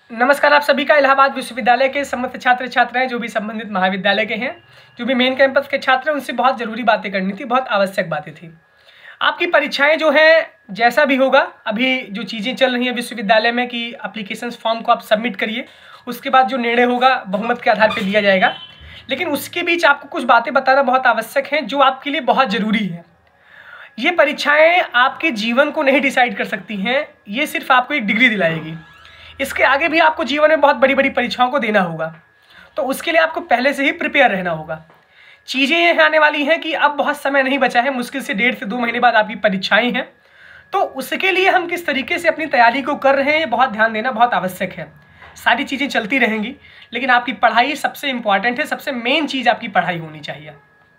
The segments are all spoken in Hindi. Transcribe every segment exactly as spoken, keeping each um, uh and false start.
नमस्कार, आप सभी का इलाहाबाद विश्वविद्यालय के समस्त छात्र छात्राएं जो भी संबंधित महाविद्यालय के हैं, जो भी मेन कैंपस के छात्र हैं, उनसे बहुत ज़रूरी बातें करनी थी, बहुत आवश्यक बातें थी। आपकी परीक्षाएं जो हैं, जैसा भी होगा, अभी जो चीज़ें चल रही हैं विश्वविद्यालय में कि एप्लीकेशन फॉर्म को आप सबमिट करिए, उसके बाद जो निर्णय होगा बहुमत के आधार पर लिया जाएगा। लेकिन उसके बीच आपको कुछ बातें बताना बहुत आवश्यक हैं जो आपके लिए बहुत ज़रूरी है। ये परीक्षाएँ आपके जीवन को नहीं डिसाइड कर सकती हैं, ये सिर्फ आपको एक डिग्री दिलाएगी। इसके आगे भी आपको जीवन में बहुत बड़ी बड़ी परीक्षाओं को देना होगा, तो उसके लिए आपको पहले से ही प्रिपेयर रहना होगा। चीज़ें ये आने वाली हैं कि अब बहुत समय नहीं बचा है, मुश्किल से डेढ़ से दो महीने बाद आपकी परीक्षाएं हैं, तो उसके लिए हम किस तरीके से अपनी तैयारी को कर रहे हैं, ये बहुत ध्यान देना बहुत आवश्यक है। सारी चीज़ें चलती रहेंगी, लेकिन आपकी पढ़ाई सबसे इम्पॉर्टेंट है। सबसे मेन चीज़ आपकी पढ़ाई होनी चाहिए।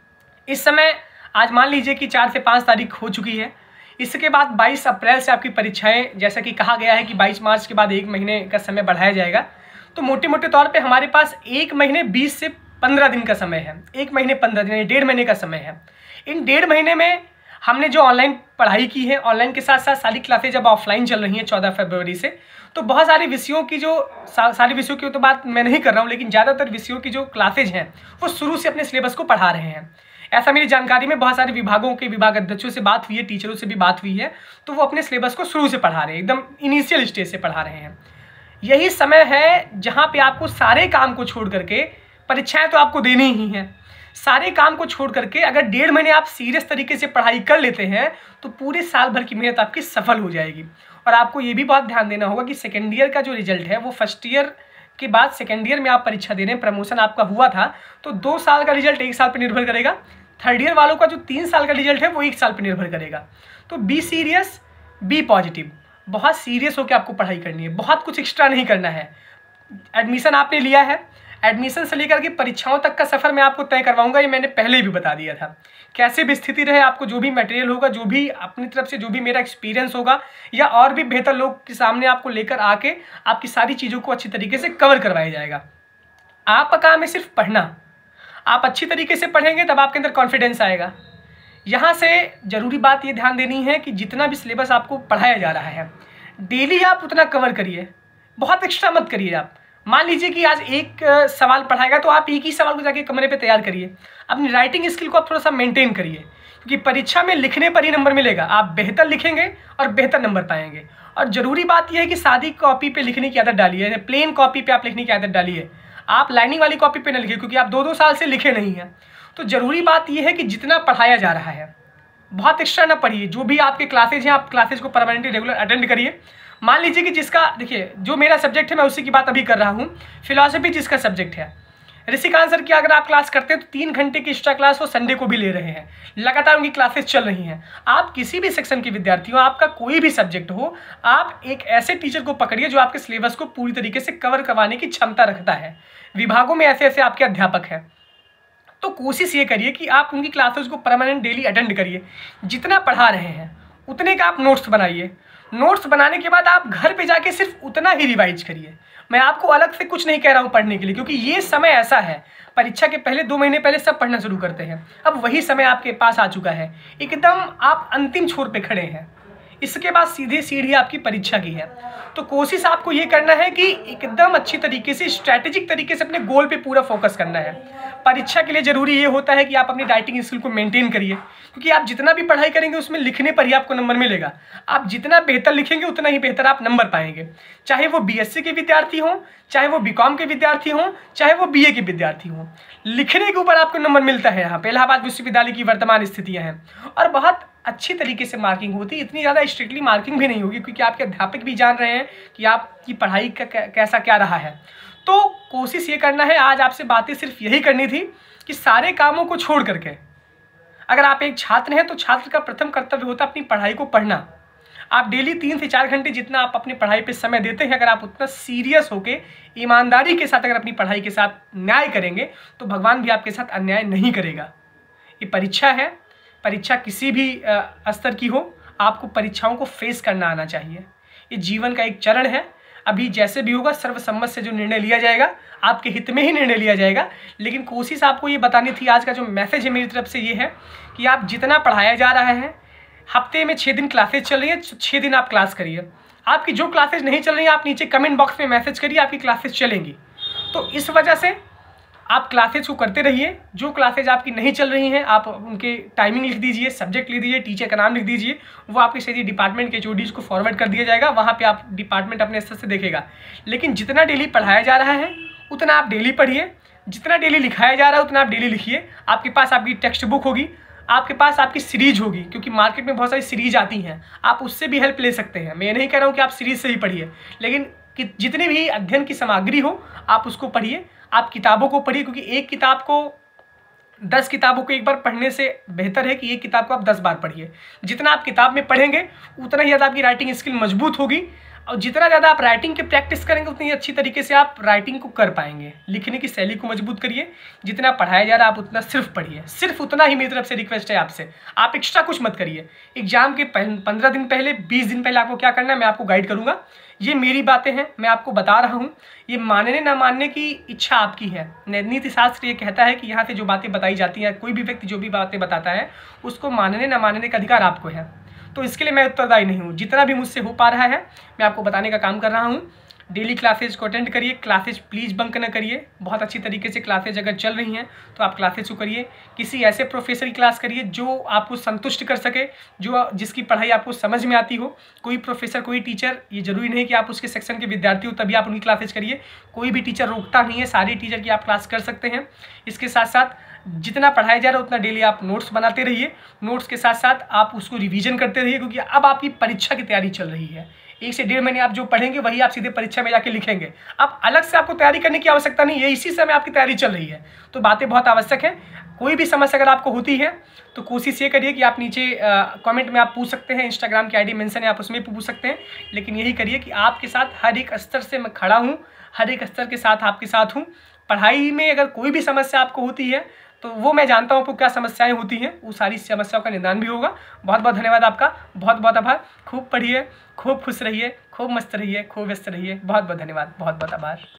इस समय आज मान लीजिए कि चार से पाँच तारीख हो चुकी है, इसके बाद बाईस अप्रैल से आपकी परीक्षाएं, जैसा कि कहा गया है कि बाईस मार्च के बाद एक महीने का समय बढ़ाया जाएगा, तो मोटे मोटे तौर पे हमारे पास एक महीने बीस से पंद्रह दिन का समय है। एक महीने पंद्रह दिन, डेढ़ महीने का समय है। इन डेढ़ महीने में हमने जो ऑनलाइन पढ़ाई की है, ऑनलाइन के साथ साथ सारी क्लासेज जब ऑफलाइन चल रही हैं चौदह फरवरी से, तो बहुत सारे विषयों की जो सा, सारे विषयों की तो बात मैं नहीं कर रहा हूँ, लेकिन ज़्यादातर विषयों की जो क्लासेज हैं वो शुरू से अपने सिलेबस को पढ़ा रहे हैं। ऐसा मेरी जानकारी में बहुत सारे विभागों के विभाग अध्यक्षों से बात हुई है, टीचरों से भी बात हुई है, तो वो अपने सिलेबस को शुरू से पढ़ा रहे हैं, एकदम इनिशियल स्टेज से पढ़ा रहे हैं। यही समय है जहाँ पे आपको सारे काम को छोड़ करके, परीक्षाएं तो आपको देनी ही हैं, सारे काम को छोड़ करके अगर डेढ़ महीने आप सीरियस तरीके से पढ़ाई कर लेते हैं तो पूरे साल भर की मेहनत आपकी सफल हो जाएगी। और आपको ये भी बहुत ध्यान देना होगा कि सेकेंड ईयर का जो रिजल्ट है वो फर्स्ट ईयर के बाद सेकेंड ईयर में आप परीक्षा दे रहे हैं, प्रमोशन आपका हुआ था, तो दो साल का रिजल्ट एक साल पर निर्भर करेगा। थर्ड ईयर वालों का जो तीन साल का रिजल्ट है वो एक साल पर निर्भर करेगा। तो बी सीरियस, बी पॉजिटिव, बहुत सीरियस होकर आपको पढ़ाई करनी है, बहुत कुछ एक्स्ट्रा नहीं करना है। एडमिशन आपने लिया है, एडमिशन से लेकर के परीक्षाओं तक का सफ़र मैं आपको तय करवाऊंगा, ये मैंने पहले भी बता दिया था। कैसे भी स्थिति रहे, आपको जो भी मटेरियल होगा, जो भी अपनी तरफ से जो भी मेरा एक्सपीरियंस होगा, या और भी बेहतर लोग के सामने आपको लेकर आके आपकी सारी चीज़ों को अच्छी तरीके से कवर करवाया जाएगा। आपका काम है सिर्फ पढ़ना। आप अच्छी तरीके से पढ़ेंगे तब आपके अंदर कॉन्फिडेंस आएगा। यहाँ से ज़रूरी बात ये ध्यान देनी है कि जितना भी सिलेबस आपको पढ़ाया जा रहा है, डेली आप उतना कवर करिए, बहुत एक्स्ट्रा मत करिए। आप मान लीजिए कि आज एक सवाल पढ़ाएगा तो आप एक ही सवाल को जाके कमरे पे तैयार करिए। अपनी राइटिंग स्किल को आप थोड़ा सा मेंटेन करिए, क्योंकि परीक्षा में लिखने पर ही नंबर मिलेगा। आप बेहतर लिखेंगे और बेहतर नंबर पाएंगे। और ज़रूरी बात यह है कि सादी कॉपी पे लिखने की आदत डालिए, प्लेन कॉपी पे आप लिखने की आदत डालिए। आप लाइनिंग वाली कॉपी पे न लिखिए, क्योंकि आप दो दो साल से लिखे नहीं हैं। तो ज़रूरी बात यह है कि जितना पढ़ाया जा रहा है बहुत एक्स्ट्रा ना पढ़िए। जो भी आपके क्लासेज हैं, आप क्लासेज को परमानेंटली रेगुलर अटेंड करिए। मान लीजिए कि जिसका, देखिए, जो मेरा सब्जेक्ट है मैं उसी की बात अभी कर रहा हूँ। फिलॉसफी जिसका सब्जेक्ट है, ऋषिकांत सर की अगर आप क्लास करते हैं तो तीन घंटे की एक्स्ट्रा क्लास वो संडे को भी ले रहे हैं, लगातार उनकी क्लासेस चल रही हैं। आप किसी भी सेक्शन के विद्यार्थी हो, आपका कोई भी सब्जेक्ट हो, आप एक ऐसे टीचर को पकड़िए जो आपके सिलेबस को पूरी तरीके से कवर करवाने की क्षमता रखता है। विभागों में ऐसे ऐसे आपके अध्यापक हैं, तो कोशिश ये करिए कि आप उनकी क्लासेस को परमानेंट डेली अटेंड करिए। जितना पढ़ा रहे हैं उतने का आप नोट्स बनाइए। नोट्स बनाने के बाद आप घर पे जाके सिर्फ उतना ही रिवाइज करिए। मैं आपको अलग से कुछ नहीं कह रहा हूँ पढ़ने के लिए, क्योंकि ये समय ऐसा है, परीक्षा के पहले दो महीने पहले सब पढ़ना शुरू करते हैं। अब वही समय आपके पास आ चुका है, एकदम आप अंतिम छोर पे खड़े हैं। इसके बाद सीधे सीढ़ी आपकी परीक्षा की है। तो कोशिश आपको ये करना है कि एकदम अच्छी तरीके से, स्ट्रैटेजिक तरीके से अपने गोल पे पूरा फोकस करना है। परीक्षा के लिए ज़रूरी ये होता है कि आप अपनी राइटिंग स्किल को मेंटेन करिए, क्योंकि आप जितना भी पढ़ाई करेंगे उसमें लिखने पर ही आपको नंबर मिलेगा। आप जितना बेहतर लिखेंगे उतना ही बेहतर आप नंबर पाएंगे। चाहे वो बीएससी के विद्यार्थी हों, चाहे वो बीकॉम के विद्यार्थी हों, चाहे वो बीए के विद्यार्थी हों, लिखने के ऊपर आपको नंबर मिलता है। यहाँ पे इलाहाबाद विश्वविद्यालय की वर्तमान स्थितियाँ हैं, और बहुत अच्छी तरीके से मार्किंग होती है। इतनी ज़्यादा स्ट्रिक्टली मार्किंग भी नहीं होगी, क्योंकि आपके अध्यापक भी जान रहे हैं कि आपकी पढ़ाई का कैसा क्या रहा है। तो कोशिश ये करना है, आज आपसे बातें सिर्फ यही करनी थी कि सारे कामों को छोड़ करके, अगर आप एक छात्र हैं तो छात्र का प्रथम कर्तव्य होता है अपनी पढ़ाई को पढ़ना। आप डेली तीन से चार घंटे जितना आप अपनी पढ़ाई पे समय देते हैं, अगर आप उतना सीरियस होके ईमानदारी के साथ अगर अपनी पढ़ाई के साथ न्याय करेंगे तो भगवान भी आपके साथ अन्याय नहीं करेगा। ये परीक्षा है, परीक्षा किसी भी स्तर की हो, आपको परीक्षाओं को फेस करना आना चाहिए। ये जीवन का एक चरण है। अभी जैसे भी होगा सर्वसम्मत से जो निर्णय लिया जाएगा आपके हित में ही निर्णय लिया जाएगा। लेकिन कोशिश आपको ये बतानी थी, आज का जो मैसेज है मेरी तरफ से ये है कि आप जितना पढ़ाया जा रहा है, हफ्ते में छः दिन क्लासेज चल रही है, छः दिन आप क्लास करिए। आपकी जो क्लासेज नहीं चल रही हैं आप नीचे कमेंट बॉक्स में मैसेज करिए, आपकी क्लासेज चलेंगी। तो इस वजह से आप क्लासेज को करते रहिए। जो क्लासेज आपकी नहीं चल रही हैं आप उनके टाइमिंग लिख दीजिए, सब्जेक्ट लिख दीजिए, टीचर का नाम लिख दीजिए, वो आपके सीधे डिपार्टमेंट के एचओडीज को फॉरवर्ड कर दिया जाएगा, वहाँ पे आप डिपार्टमेंट अपने स्तर से देखेगा। लेकिन जितना डेली पढ़ाया जा रहा है उतना आप डेली पढ़िए, जितना डेली लिखाया जा रहा है उतना आप डेली लिखिए। आपके पास आपकी टेक्स्ट बुक होगी, आपके पास आपकी सीरीज होगी, क्योंकि मार्केट में बहुत सारी सीरीज आती हैं, आप उससे भी हेल्प ले सकते हैं। मैं नहीं कह रहा हूँ कि आप सीरीज से ही पढ़िए, लेकिन कि जितनी भी अध्ययन की सामग्री हो आप उसको पढ़िए, आप किताबों को पढ़िए, क्योंकि एक किताब को दस किताबों को एक बार पढ़ने से बेहतर है कि एक किताब को आप दस बार पढ़िए। जितना आप किताब में पढ़ेंगे उतना ही ज़्यादा आपकी राइटिंग स्किल मजबूत होगी, और जितना ज़्यादा आप राइटिंग की प्रैक्टिस करेंगे उतनी अच्छी तरीके से आप राइटिंग को कर पाएंगे। लिखने की शैली को मजबूत करिए, जितना पढ़ाया जा रहा है आप उतना सिर्फ पढ़िए, सिर्फ उतना ही मेरी तरफ से रिक्वेस्ट है आपसे। आप एक्स्ट्रा कुछ मत करिए। एग्जाम के पंद्रह दिन पहले, बीस दिन पहले आपको क्या करना है मैं आपको गाइड करूँगा। ये मेरी बातें हैं, मैं आपको बता रहा हूँ, ये मानने ना मानने की इच्छा आपकी है। नीति शास्त्र ये कहता है कि यहाँ से जो बातें बताई जाती हैं, कोई भी व्यक्ति जो भी बातें बताता है उसको मानने ना मानने का अधिकार आपको है। तो इसके लिए मैं उत्तरदायी नहीं हूँ। जितना भी मुझसे हो पा रहा है मैं आपको बताने का काम कर रहा हूँ। डेली क्लासेज को अटेंड करिए, क्लासेज प्लीज़ बंक न करिए। बहुत अच्छी तरीके से क्लासेज अगर चल रही हैं तो आप क्लासेज को करिए। किसी ऐसे प्रोफेसर की क्लास करिए जो आपको संतुष्ट कर सके, जो जिसकी पढ़ाई आपको समझ में आती हो। कोई प्रोफेसर, कोई टीचर, ये जरूरी नहीं कि आप उसके सेक्शन के विद्यार्थी हो तभी आप उनकी क्लासेज करिए। कोई भी टीचर रोकता नहीं है, सारे टीचर की आप क्लास कर सकते हैं। इसके साथ साथ जितना पढ़ाया जा रहा है उतना डेली आप नोट्स बनाते रहिए। नोट्स के साथ साथ आप उसको रिवीजन करते रहिए, क्योंकि अब आपकी परीक्षा की तैयारी चल रही है। एक से डेढ़ महीने आप जो पढ़ेंगे वही आप सीधे परीक्षा में जाके लिखेंगे। अब अलग से आपको तैयारी करने की आवश्यकता नहीं है, इसी समय आपकी तैयारी चल रही है। तो बातें बहुत आवश्यक हैं। कोई भी समस्या अगर आपको होती है तो कोशिश ये करिए कि आप नीचे कमेंट में आप पूछ सकते हैं, इंस्टाग्राम की आईडी मेंशन है आप उसमें पूछ सकते हैं। लेकिन यही करिए कि आपके साथ हर एक स्तर से मैं खड़ा हूँ, हर एक स्तर के साथ आपके साथ हूँ। पढ़ाई में अगर कोई भी समस्या आपको होती है तो वो मैं जानता हूँ आपको क्या समस्याएं होती हैं, वो सारी समस्याओं का निदान भी होगा। बहुत बहुत धन्यवाद आपका, बहुत बहुत आभार। खूब पढ़िए, खूब खुश रहिए, खूब मस्त रहिए, खूब व्यस्त रहिए। बहुत बहुत धन्यवाद, बहुत बहुत आभार।